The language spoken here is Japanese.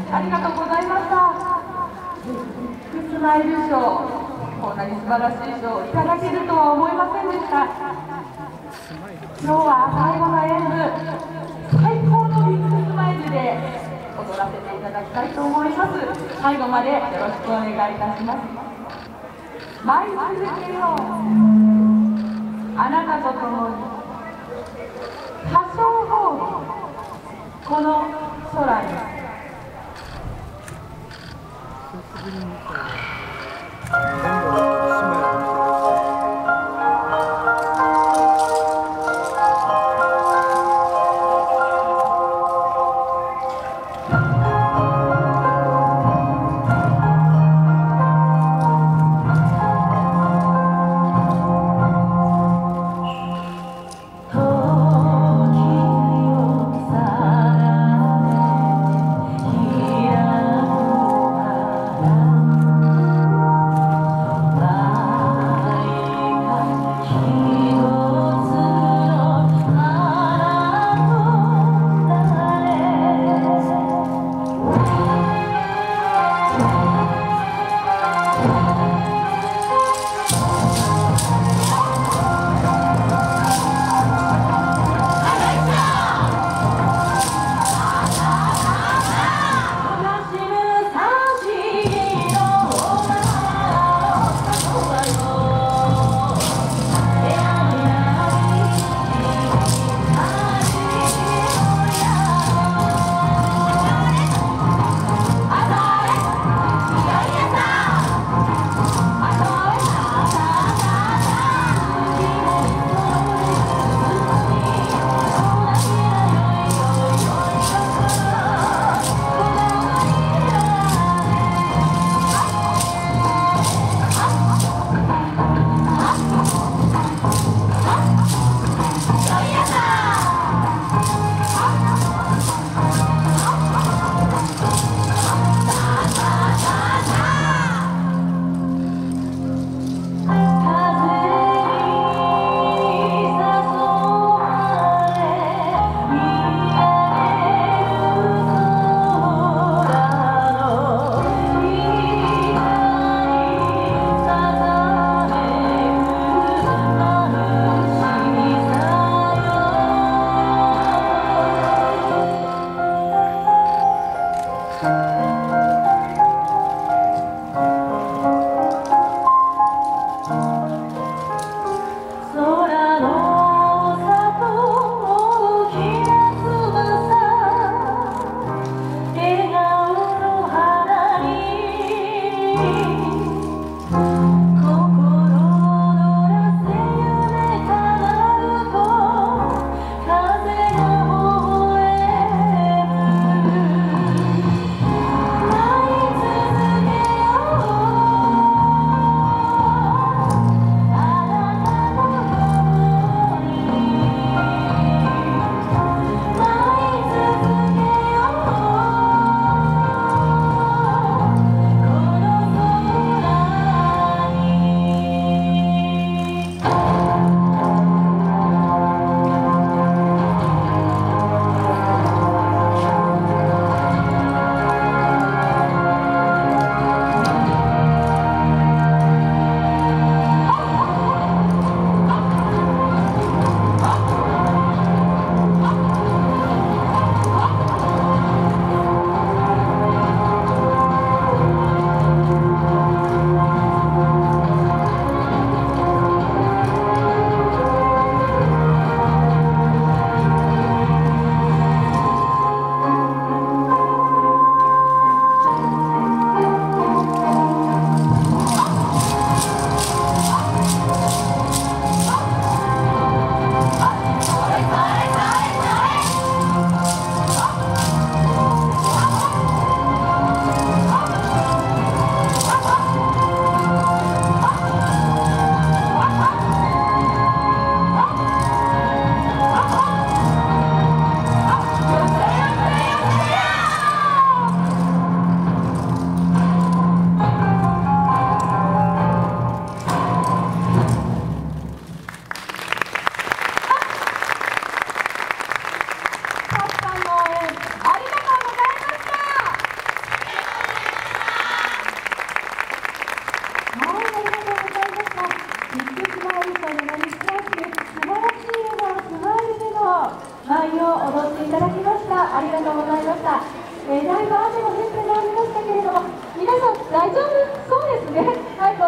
ありがとうございました。スマイル賞、こんなに素晴らしい賞をいただけるとは思いませんでした。今日は最後の演舞、最高のビッグスマイルで踊らせていただきたいと思います。最後までよろしくお願いいたします。舞い続けよう、あなたと共に歌唱ホール、この空に。 ビッグスマイルという名にふさわしく、素晴らしい笑顔、スマイルでの舞を踊っていただきました。ありがとうございました。